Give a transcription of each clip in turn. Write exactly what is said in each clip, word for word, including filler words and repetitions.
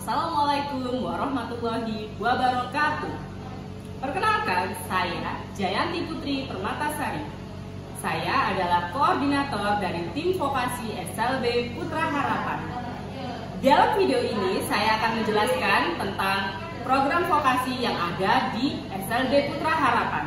Assalamualaikum warahmatullahi wabarakatuh. Perkenalkan, saya Jayanti Putri Permatasari. Saya adalah koordinator dari tim vokasi S L B Putra Harapan. Dalam video ini saya akan menjelaskan tentang program vokasi yang ada di S L B Putra Harapan.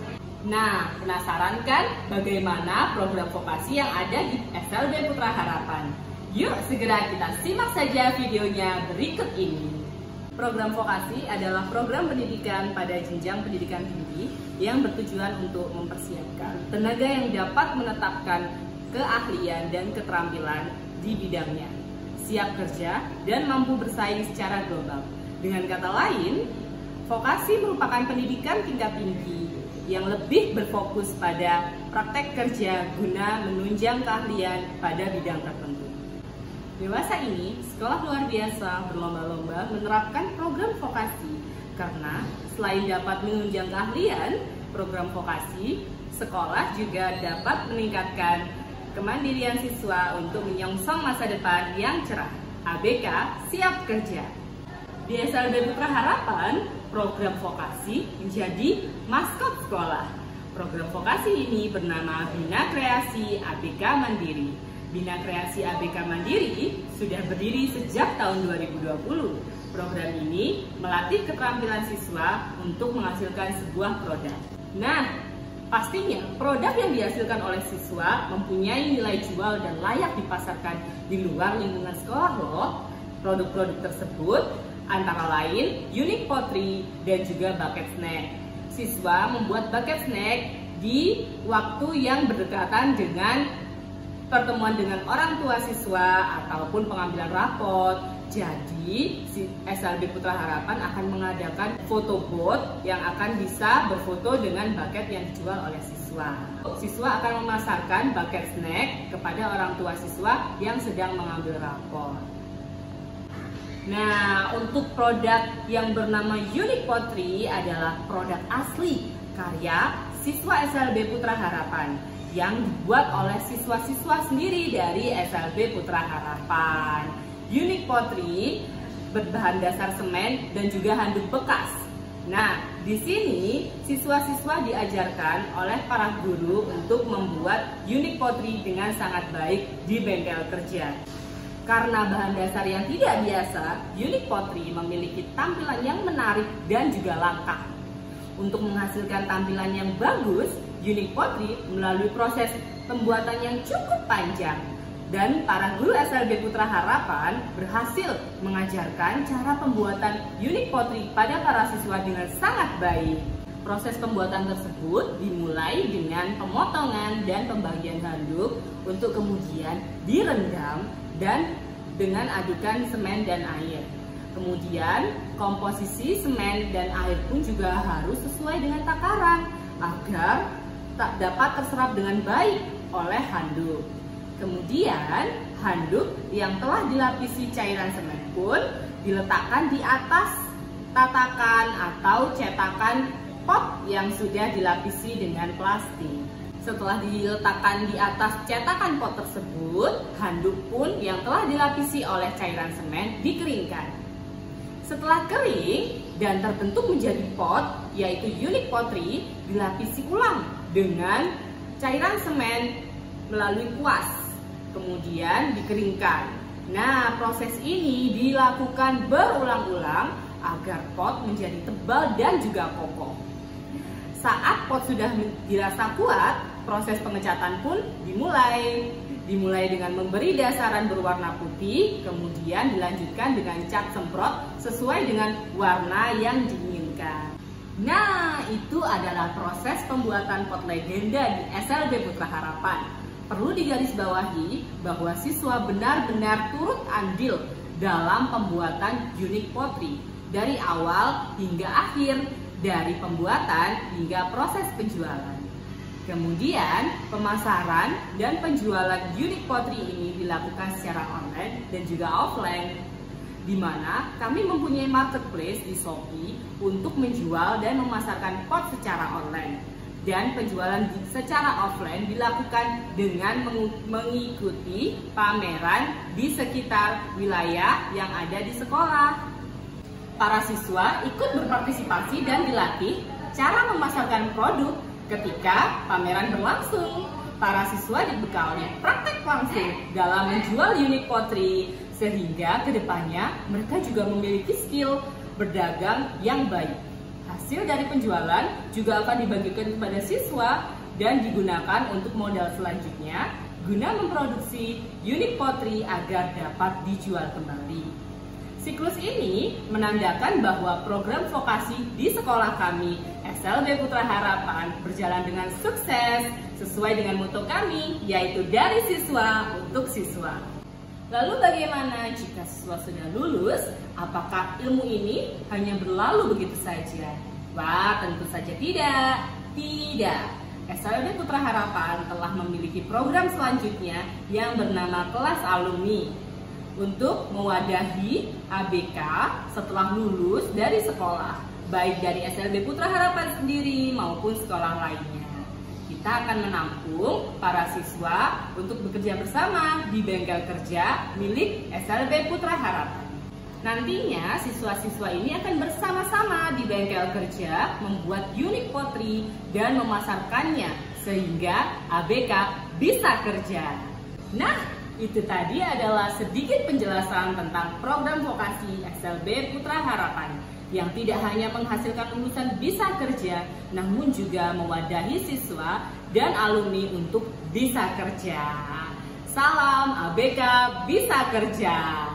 Nah, penasaran kan bagaimana program vokasi yang ada di S L B Putra Harapan? Yuk segera kita simak saja videonya berikut ini. Program vokasi adalah program pendidikan pada jenjang pendidikan tinggi yang bertujuan untuk mempersiapkan tenaga yang dapat menetapkan keahlian dan keterampilan di bidangnya, siap kerja dan mampu bersaing secara global. Dengan kata lain, vokasi merupakan pendidikan tingkat tinggi yang lebih berfokus pada praktek kerja guna menunjang keahlian pada bidang tertentu. Dewasa ini, sekolah luar biasa berlomba-lomba menerapkan program vokasi karena selain dapat menunjang keahlian, program vokasi, sekolah juga dapat meningkatkan kemandirian siswa untuk menyongsong masa depan yang cerah. A B K siap kerja. Di S L B Putra Harapan, program vokasi menjadi maskot sekolah. Program vokasi ini bernama Bina Kreasi A B K Mandiri. Bina Kreasi A B K Mandiri sudah berdiri sejak tahun dua ribu dua puluh. Program ini melatih keterampilan siswa untuk menghasilkan sebuah produk. Nah, pastinya produk yang dihasilkan oleh siswa mempunyai nilai jual dan layak dipasarkan di luar lingkungan sekolah loh. Produk-produk tersebut antara lain Unique Pottery dan juga bucket snack. Siswa membuat bucket snack di waktu yang berdekatan dengan pertemuan dengan orang tua siswa ataupun pengambilan rapot. Jadi S L B Putra Harapan akan mengadakan foto booth yang akan bisa berfoto dengan bucket yang dijual oleh siswa. Siswa akan memasarkan bucket snack kepada orang tua siswa yang sedang mengambil rapot. Nah, untuk produk yang bernama Unique Pottery adalah produk asli karya siswa S L B Putra Harapan yang dibuat oleh siswa-siswa sendiri dari S L B Putra Harapan. Unique Pottery berbahan dasar semen dan juga handuk bekas. Nah, di sini siswa-siswa diajarkan oleh para guru untuk membuat Unique Pottery dengan sangat baik di bengkel kerja. Karena bahan dasar yang tidak biasa, Unique Pottery memiliki tampilan yang menarik dan juga langka. Untuk menghasilkan tampilan yang bagus, Unique Pottery melalui proses pembuatan yang cukup panjang. Dan para guru S L B Putra Harapan berhasil mengajarkan cara pembuatan Unique Pottery pada para siswa dengan sangat baik. Proses pembuatan tersebut dimulai dengan pemotongan dan pembagian handuk untuk kemudian direndam dan dengan adukan semen dan air. Kemudian komposisi semen dan air pun juga harus sesuai dengan takaran agar tak dapat terserap dengan baik oleh handuk. Kemudian handuk yang telah dilapisi cairan semen pun diletakkan di atas tatakan atau cetakan pot yang sudah dilapisi dengan plastik. Setelah diletakkan di atas cetakan pot tersebut, handuk pun yang telah dilapisi oleh cairan semen dikeringkan. Setelah kering dan terbentuk menjadi pot, yaitu Unique Pottery, dilapisi ulang dengan cairan semen melalui kuas. Kemudian dikeringkan. Nah, proses ini dilakukan berulang-ulang agar pot menjadi tebal dan juga kokoh. Saat pot sudah dirasa kuat, proses pengecatan pun dimulai. Dimulai dengan memberi dasaran berwarna putih, kemudian dilanjutkan dengan cat semprot sesuai dengan warna yang diinginkan. Nah, itu adalah proses pembuatan pot legenda di S L B Putra Harapan. Perlu digarisbawahi bahwa siswa benar-benar turut andil dalam pembuatan Unique Pottery dari awal hingga akhir, dari pembuatan hingga proses penjualan. Kemudian pemasaran dan penjualan Unique Pottery ini dilakukan secara online dan juga offline, di mana kami mempunyai marketplace di Shopee untuk menjual dan memasarkan pot secara online. dan penjualan secara offline dilakukan dengan mengikuti pameran di sekitar wilayah yang ada di sekolah. Para siswa ikut berpartisipasi dan dilatih cara memasarkan produk ketika pameran berlangsung. Para siswa dibekali praktek langsung dalam menjual unik pottery, sehingga kedepannya mereka juga memiliki skill berdagang yang baik. Hasil dari penjualan juga akan dibagikan kepada siswa dan digunakan untuk modal selanjutnya guna memproduksi unik pottery agar dapat dijual kembali. Siklus ini menandakan bahwa program vokasi di sekolah kami S L B Putra Harapan berjalan dengan sukses sesuai dengan motto kami, yaitu dari siswa untuk siswa. Lalu bagaimana jika siswa sudah lulus? Apakah ilmu ini hanya berlalu begitu saja? Wah, tentu saja tidak. Tidak. S L B Putra Harapan telah memiliki program selanjutnya yang bernama kelas alumni untuk mewadahi A B K setelah lulus dari sekolah, baik dari S L B Putra Harapan sendiri maupun sekolah lainnya. Kita akan menampung para siswa untuk bekerja bersama di bengkel kerja milik S L B Putra Harapan. Nantinya siswa-siswa ini akan bersama-sama di bengkel kerja membuat unik pottery dan memasarkannya sehingga A B K bisa kerja. Nah, itu tadi adalah sedikit penjelasan tentang program vokasi S L B Putra Harapan yang tidak hanya menghasilkan lulusan bisa kerja, namun juga mewadahi siswa dan alumni untuk bisa kerja. Salam A B K bisa kerja.